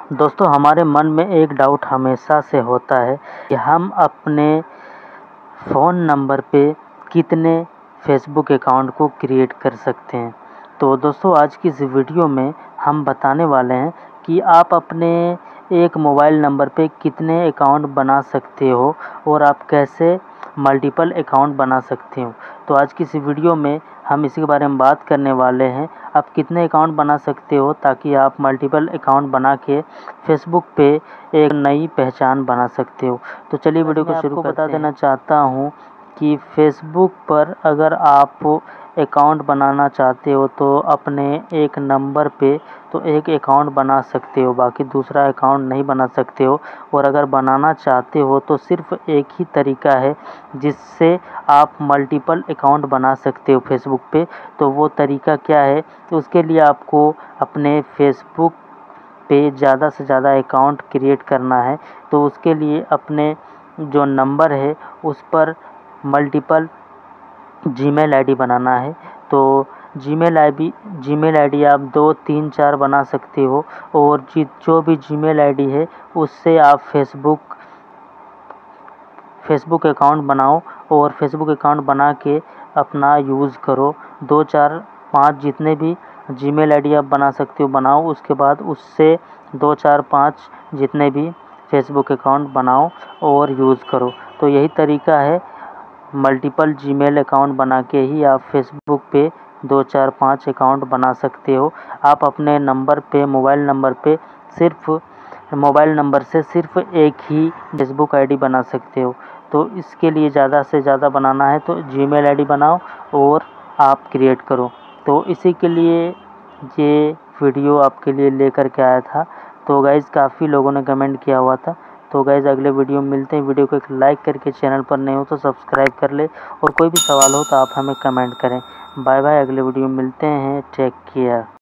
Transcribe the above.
दोस्तों हमारे मन में एक डाउट हमेशा से होता है कि हम अपने फ़ोन नंबर पे कितने फेसबुक अकाउंट को क्रिएट कर सकते हैं। तो दोस्तों आज की इस वीडियो में हम बताने वाले हैं कि आप अपने एक मोबाइल नंबर पे कितने अकाउंट बना सकते हो और आप कैसे मल्टीपल अकाउंट बना सकते हो। तो आज की इस वीडियो में हम इसी के बारे में बात करने वाले हैं। आप कितने अकाउंट बना सकते हो ताकि आप मल्टीपल अकाउंट बना के फेसबुक पे एक नई पहचान बना सकते हो। तो चलिए वीडियो को शुरू बता देना चाहता हूँ कि फेसबुक पर अगर आप अकाउंट बनाना चाहते हो तो अपने एक नंबर पे तो एक अकाउंट बना सकते हो, बाकी दूसरा अकाउंट नहीं बना सकते हो। और अगर बनाना चाहते हो तो सिर्फ एक ही तरीका है जिससे आप मल्टीपल अकाउंट बना सकते हो फेसबुक पे। तो वो तरीका क्या है? तो उसके लिए आपको अपने फेसबुक पे ज़्यादा से ज़्यादा अकाउंट क्रिएट करना है। तो उसके लिए अपने जो नंबर है उस पर मल्टीपल जीमेल आईडी बनाना है। तो जीमेल आईडी आप 2, 3, 4 बना सकते हो और जो भी जीमेल आईडी है उससे आप फेसबुक अकाउंट बनाओ और फेसबुक अकाउंट बना के अपना यूज़ करो। 2, 4, 5 जितने भी जीमेल आईडी आप बना सकते हो बनाओ। उसके बाद उससे 2, 4, 5 जितने भी फेसबुक अकाउंट बनाओ और यूज़ करो। तो यही तरीका है, मल्टीपल जीमेल अकाउंट बना के ही आप फेसबुक पे 2, 4, 5 अकाउंट बना सकते हो। आप अपने मोबाइल नंबर से सिर्फ एक ही फेसबुक आईडी बना सकते हो। तो इसके लिए ज़्यादा से ज़्यादा बनाना है तो जीमेल आईडी बनाओ और आप क्रिएट करो। तो इसी के लिए ये वीडियो आपके लिए लेकर के आया था। तो गाइज़ काफ़ी लोगों ने कमेंट किया हुआ था। तो गाइज़ अगले वीडियो में मिलते हैं। वीडियो को एक लाइक करके, चैनल पर नए हो तो सब्सक्राइब कर ले और कोई भी सवाल हो तो आप हमें कमेंट करें। बाय बाय, अगले वीडियो में मिलते हैं। Take care.